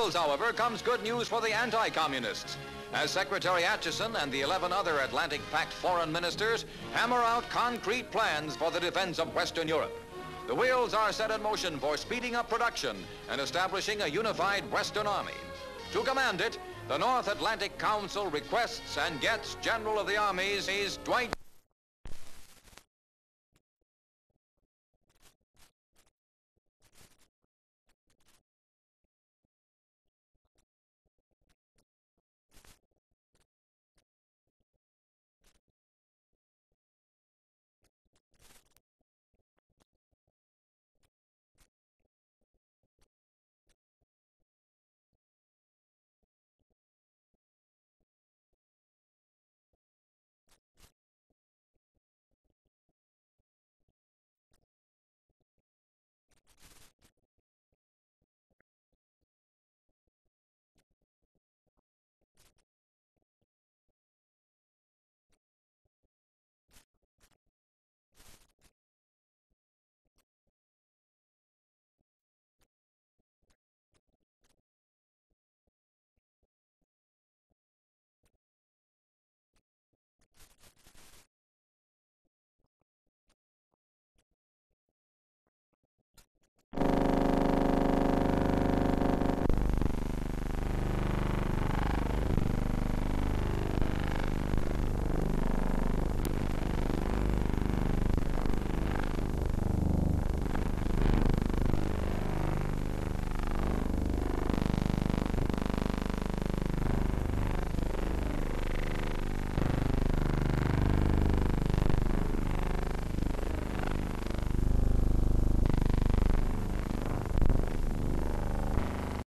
However, comes good news for the anti-communists, as Secretary Acheson and the 11 other Atlantic Pact foreign ministers hammer out concrete plans for the defense of Western Europe. The wheels are set in motion for speeding up production and establishing a unified Western Army. To command it, the North Atlantic Council requests and gets General of the Armies Dwight